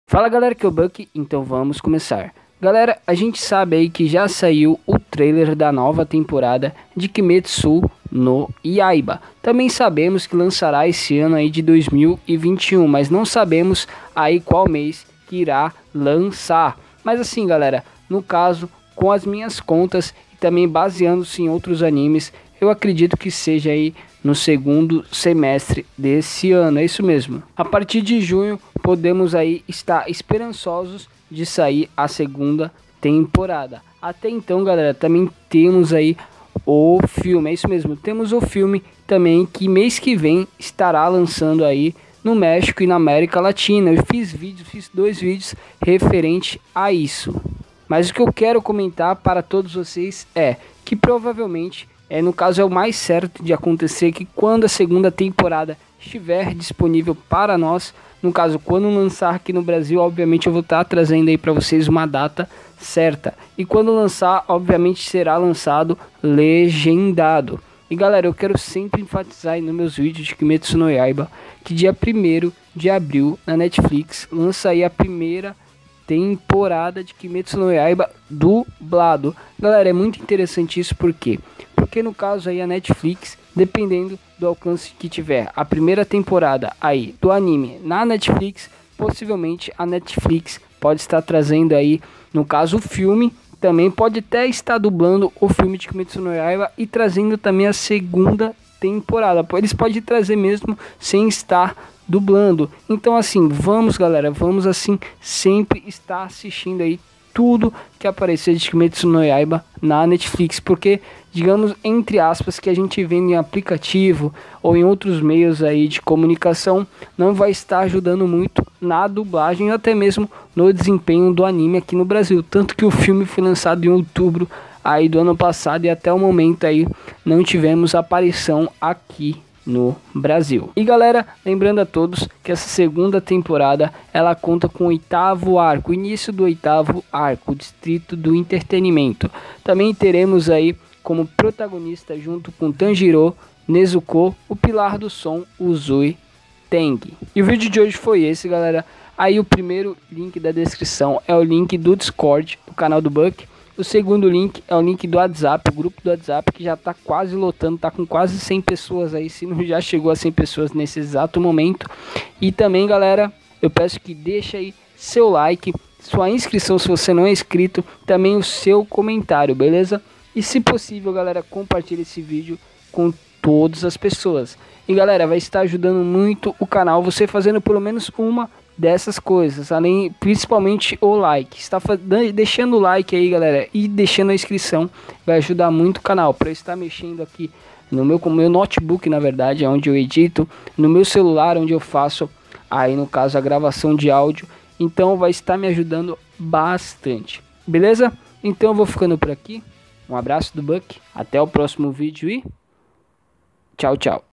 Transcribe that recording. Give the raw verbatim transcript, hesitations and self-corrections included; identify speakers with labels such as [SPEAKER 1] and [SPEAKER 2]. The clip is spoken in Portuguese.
[SPEAKER 1] Fala galera, que é o Buck, então vamos começar. Galera, a gente sabe aí que já saiu o trailer da nova temporada de Kimetsu no Yaiba. Também sabemos que lançará esse ano aí de dois mil e vinte e um, mas não sabemos aí qual mês que irá lançar. Mas assim galera, no caso, com as minhas contas e também baseando-se em outros animes, eu acredito que seja aí no segundo semestre desse ano, é isso mesmo. A partir de junho podemos aí estar esperançosos de sair a segunda temporada. Até então, galera, também temos aí o filme, é isso mesmo, temos o filme também que mês que vem estará lançando aí no México e na América Latina. Eu fiz vídeos, fiz dois vídeos referente a isso. Mas o que eu quero comentar para todos vocês é que provavelmente, é, no caso é o mais certo de acontecer, que quando a segunda temporada estiver disponível para nós, no caso quando lançar aqui no Brasil, obviamente eu vou estar trazendo aí para vocês uma data certa. E quando lançar, obviamente será lançado legendado. E galera, eu quero sempre enfatizar aí nos meus vídeos de Kimetsu no Yaiba que dia primeiro de abril na Netflix lança aí a primeira temporada de Kimetsu no Yaiba dublado. Galera, é muito interessante isso, por quê? Porque no caso aí a Netflix, dependendo do alcance que tiver a primeira temporada aí do anime na Netflix, possivelmente a Netflix pode estar trazendo aí, no caso o filme, também pode até estar dublando o filme de Kimetsu no Yaiba e trazendo também a segunda temporada. Eles podem trazer mesmo sem estar dublando. Então assim, vamos galera, vamos assim sempre estar assistindo aí tudo que aparecer de Kimetsu no Yaiba na Netflix, porque digamos entre aspas que a gente vê em aplicativo ou em outros meios aí de comunicação não vai estar ajudando muito na dublagem, até mesmo no desempenho do anime aqui no Brasil, tanto que o filme foi lançado em outubro aí do ano passado e até o momento aí não tivemos aparição aqui no Brasil. E galera, lembrando a todos que essa segunda temporada ela conta com o oitavo arco, o início do oitavo arco, o Distrito do Entretenimento. Também teremos aí como protagonista, junto com Tanjiro, Nezuko, o pilar do som, Uzui Teng. E o vídeo de hoje foi esse, galera. Aí o primeiro link da descrição é o link do Discord, do canal do Buck. O segundo link é o link do WhatsApp, o grupo do WhatsApp, que já está quase lotando, está com quase cem pessoas aí, se não já chegou a cem pessoas nesse exato momento. E também, galera, eu peço que deixe aí seu like, sua inscrição se você não é inscrito, também o seu comentário, beleza? E se possível, galera, compartilhe esse vídeo com todas as pessoas. E galera, vai estar ajudando muito o canal, você fazendo pelo menos uma dessas coisas, além principalmente o like, está deixando o like aí galera e deixando a inscrição, vai ajudar muito o canal para eu estar mexendo aqui no meu, com meu notebook, na verdade é onde eu edito, no meu celular onde eu faço aí no caso a gravação de áudio, então vai estar me ajudando bastante, beleza? Então eu vou ficando por aqui, um abraço do Buck, até o próximo vídeo e tchau, tchau.